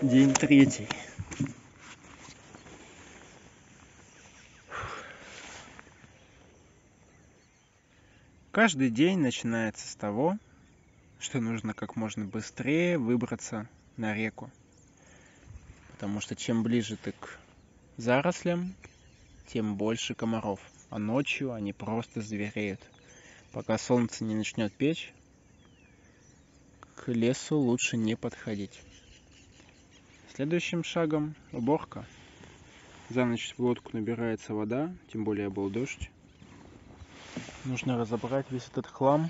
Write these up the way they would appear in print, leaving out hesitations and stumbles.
День третий. Каждый день начинается с того, что нужно как можно быстрее выбраться на реку. Потому что чем ближе ты к зарослям, тем больше комаров. А ночью они просто звереют. Пока солнце не начнет печь, к лесу лучше не подходить. Следующим шагом уборка. За ночь в лодку набирается вода, тем более был дождь. Нужно разобрать весь этот хлам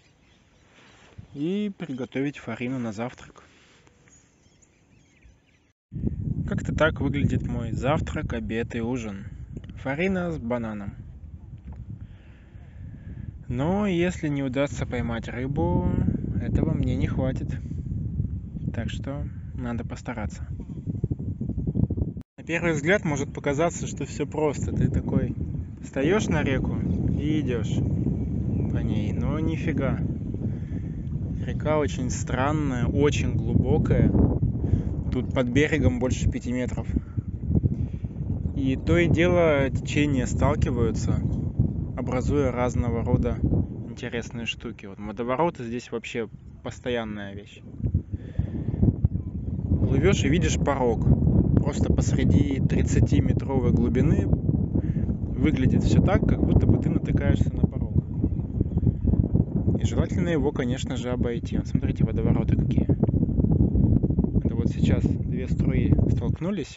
и приготовить фарину на завтрак. Как-то так выглядит мой завтрак, обед и ужин. Фарина с бананом. Но если не удастся поймать рыбу, этого мне не хватит. Так что надо постараться. На первый взгляд может показаться, что все просто. Ты такой встаешь на реку и идешь по ней. Но нифига. Река очень странная, очень глубокая. Тут под берегом больше 5 метров. И то и дело течения сталкиваются, образуя разного рода интересные штуки. Вот водовороты здесь вообще постоянная вещь. Плывешь и видишь порог. Просто посреди 30-метровой глубины выглядит все так, как будто бы ты натыкаешься на порог. И желательно его, конечно же, обойти. Вот смотрите, водовороты какие. Это вот сейчас две струи столкнулись.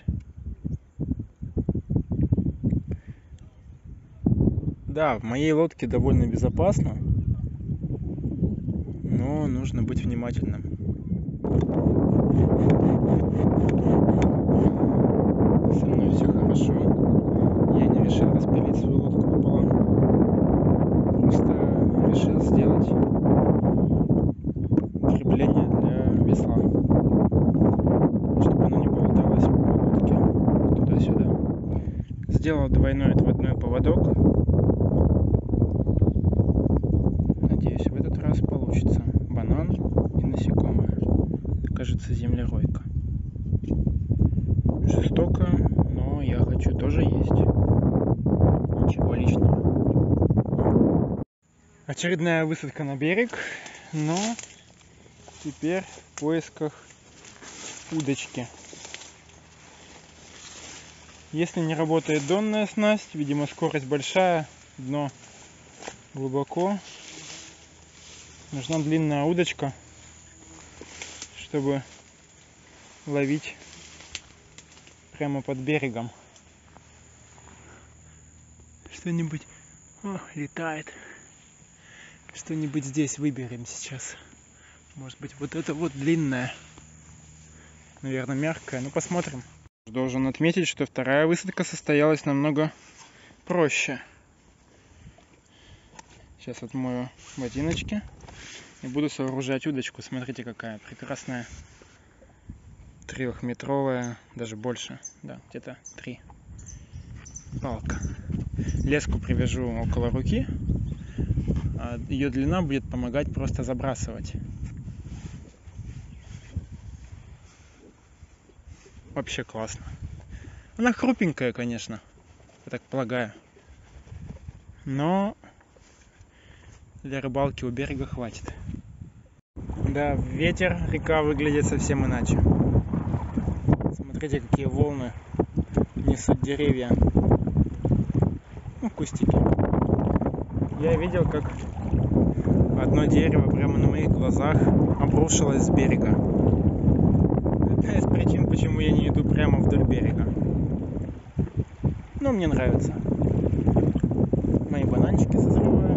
Да, в моей лодке довольно безопасно, но нужно быть внимательным. Со мной все хорошо. Я не решил распилить свою лодку пополам. Просто решил сделать крепление для весла, чтобы оно не болталось по лодке туда-сюда. Сделал двойной отводной поводок. Надеюсь, в этот раз получится. Банан и насекомые. Кажется, землеройка. Жестоко, но я хочу тоже есть. Ничего личного. Очередная высадка на берег, но теперь в поисках удочки. Если не работает донная снасть, видимо, скорость большая, дно глубоко, нужна длинная удочка, чтобы ловить прямо под берегом. Что-нибудь летает. Что-нибудь здесь выберем сейчас. Может быть, вот это вот длинная. Наверное, мягкая. Ну, посмотрим. Должен отметить, что вторая высадка состоялась намного проще. Сейчас отмою ботиночки и буду сооружать удочку. Смотрите, какая прекрасная. 3-метровая, даже больше. Да, где-то 3. Палка. Леску привяжу около руки, а ее длина будет помогать просто забрасывать. Вообще классно. Она хрупенькая, конечно, я так полагаю. Но для рыбалки у берега хватит. Да, ветер, река выглядит совсем иначе. Смотрите, какие волны несут деревья. Ну, кустики. Я видел, как одно дерево прямо на моих глазах обрушилось с берега. Одна из причин, почему я не иду прямо вдоль берега. Но мне нравится. Мои бананчики созревают.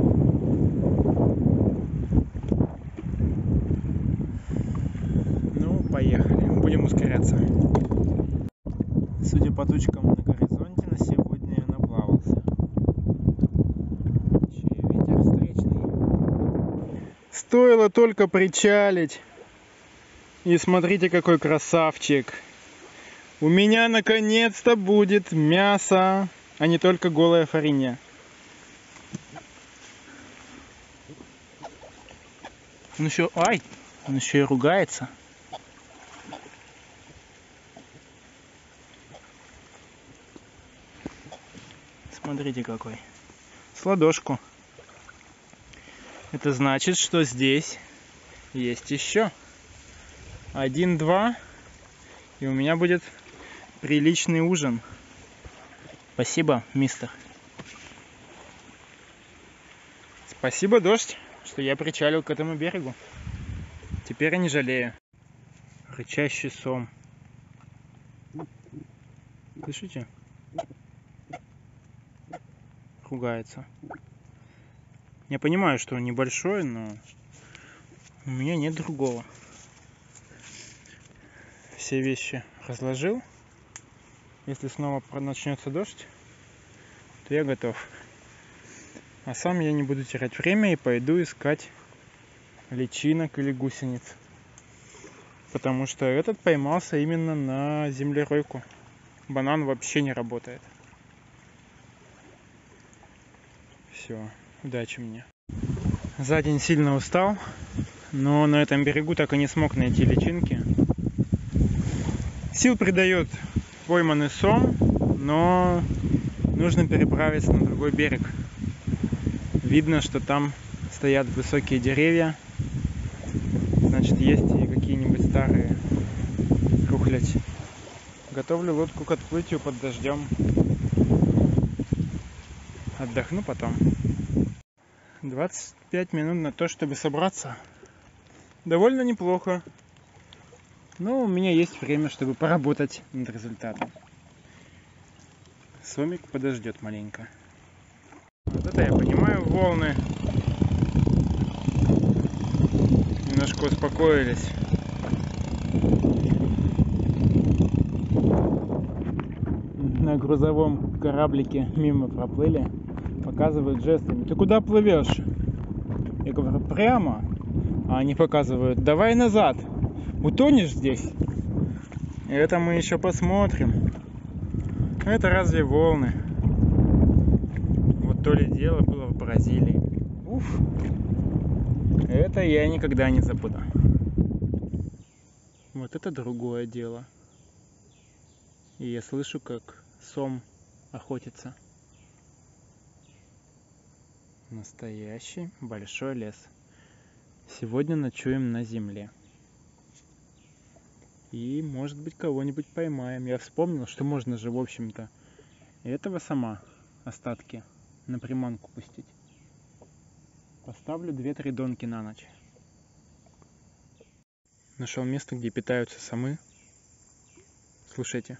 Ну, поехали. Будем ускоряться. Судя по тучкам на горизонте, на сегодня я наплавался. Ветер встречный. Стоило только причалить. И смотрите, какой красавчик. У меня наконец-то будет мясо, а не только голая фариня. Он еще и ругается. Смотрите какой. С ладошку. Это значит, что здесь есть еще 1-2, и у меня будет приличный ужин. Спасибо, мистер. Спасибо, дождь, что я причалил к этому берегу. Теперь я не жалею. Рычащий сом. Слышите? Ругается. Я понимаю, что он небольшой, но у меня нет другого. Все вещи разложил. Если снова начнется дождь, то я готов. А сам я не буду терять время и пойду искать личинок или гусениц. Потому что этот поймался именно на землеройку. Банан вообще не работает. Все, удачи мне. За день сильно устал, но на этом берегу так и не смог найти личинки. Сил придает пойманный сом, но нужно переправиться на другой берег. Видно, что там стоят высокие деревья, значит, есть и какие-нибудь старые рухлядь. Готовлю лодку к отплытию под дождем. Отдохну потом. 25 минут на то, чтобы собраться. Довольно неплохо. Но у меня есть время, чтобы поработать над результатом. Сомик подождет маленько. Вот это я понимаю, волны немножко успокоились. На грузовом кораблике мимо проплыли, показывают жестами: ты куда плывешь? Я говорю: прямо. А они показывают: давай назад, утонешь здесь. Это мы еще посмотрим. Это разве волны? Вот то ли дело было в Бразилии. Уф. Это я никогда не забуду. Вот это другое дело. И я слышу, как сом охотится. Настоящий большой лес. Сегодня ночуем на земле. И, может быть, кого-нибудь поймаем. Я вспомнил, что можно же, в общем-то, этого сама остатки на приманку пустить. Поставлю 2-3 донки на ночь. Нашел место, где питаются самы. Слушайте.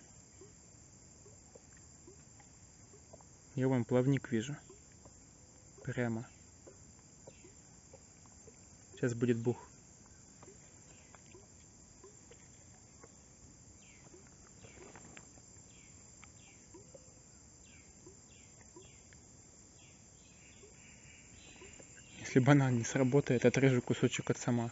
Я вон плавник вижу. Прямо. Сейчас будет бух. Если банан не сработает, отрежу кусочек от сома.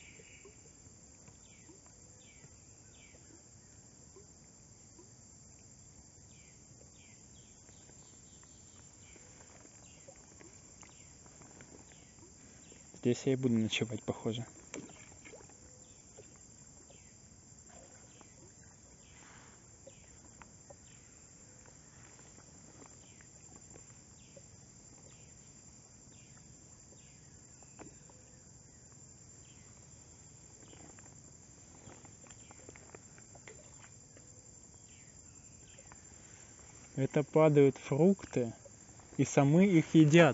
Здесь я и буду ночевать, похоже. Это падают фрукты, и самы их едят.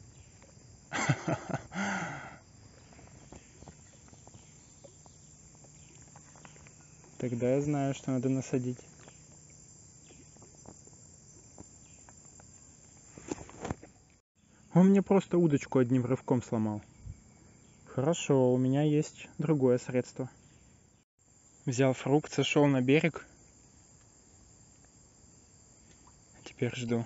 Тогда я знаю, что надо насадить. Он мне просто удочку одним рывком сломал. Хорошо, у меня есть другое средство. Взял фрукт, сошел на берег. Теперь жду.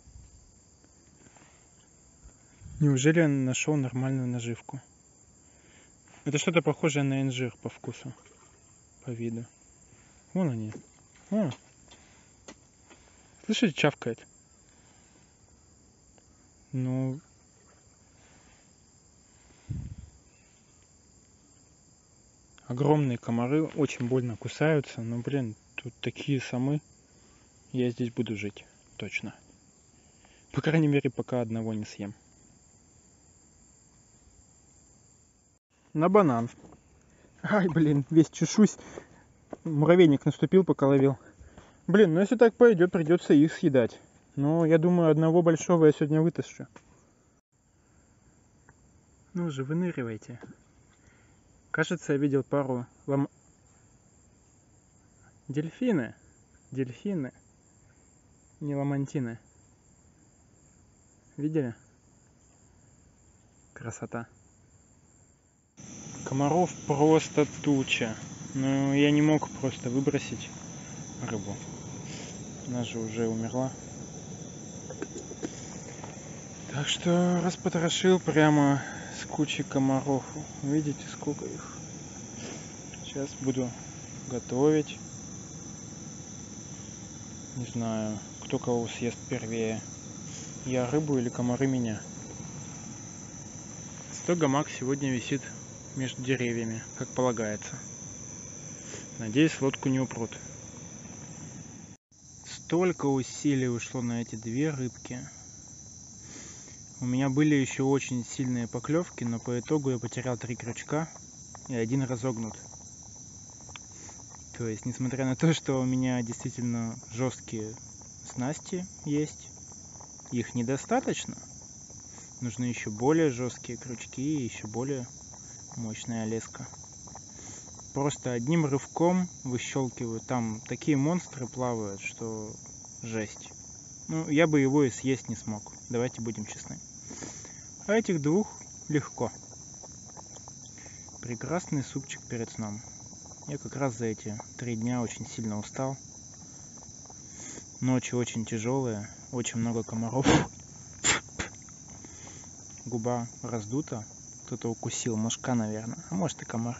Неужели он нашел нормальную наживку? Это что-то похожее на инжир по вкусу, по виду. Вон они. О. Слышите, чавкает. Ну, огромные комары, очень больно кусаются. Но, блин, тут такие самы. Я здесь буду жить, точно. По крайней мере, пока одного не съем. На банан. Ай, блин, весь чешусь. Муравейник наступил, пока ловил. Блин, ну если так пойдет, придется их съедать. Но я думаю, одного большого я сегодня вытащу. Ну же, выныривайте. Кажется, я видел пару дельфины. Дельфины. Не ламантины. Видели? Красота. Комаров просто туча. Но я не мог просто выбросить рыбу. Она же уже умерла. Так что распотрошил прямо с кучей комаров. Видите, сколько их? Сейчас буду готовить. Не знаю, кто кого съест первее. Я рыбу или комары меня. 100 гамак сегодня висит между деревьями, как полагается. Надеюсь, лодку не упрут. Столько усилий ушло на эти две рыбки. У меня были еще очень сильные поклевки, но по итогу я потерял 3 крючка и один разогнут. То есть, несмотря на то, что у меня действительно жесткие снасти есть, их недостаточно. Нужны еще более жесткие крючки и еще более мощная леска. Просто одним рывком выщелкиваю. Там такие монстры плавают, что жесть. Ну, я бы его и съесть не смог. Давайте будем честны. А этих двух легко. Прекрасный супчик перед сном. Я как раз за эти 3 дня очень сильно устал. Ночи очень тяжелые, очень много комаров. Губа раздута. Кто-то укусил мошка, наверное. А может и комары.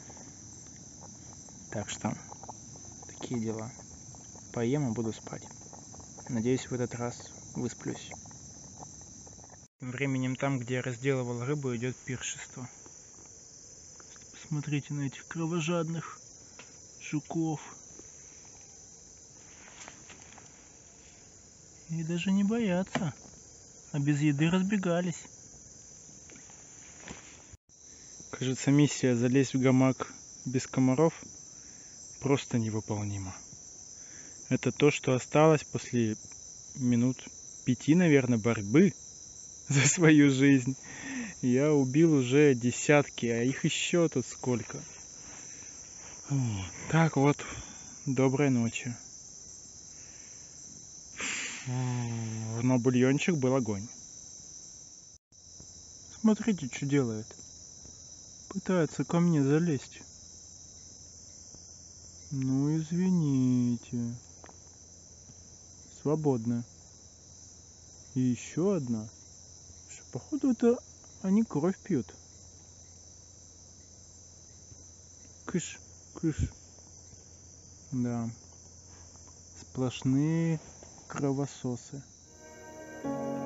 Так что, такие дела. Поем и буду спать. Надеюсь, в этот раз высплюсь. Тем временем там, где я разделывал рыбу, идет пиршество. Посмотрите на этих кровожадных жуков. И даже не боятся. А без еды разбегались. Кажется, миссия залезть в гамак без комаров просто невыполнима. Это то, что осталось после минут 5, наверное, борьбы за свою жизнь. Я убил уже десятки, а их еще тут сколько. Так вот, доброй ночи. Но бульончик был огонь. Смотрите, что делает. Пытается ко мне залезть. Ну, извините. Свободно. И еще одна. Походу, это они кровь пьют. Кыш, кыш. Да. Сплошные кровососы.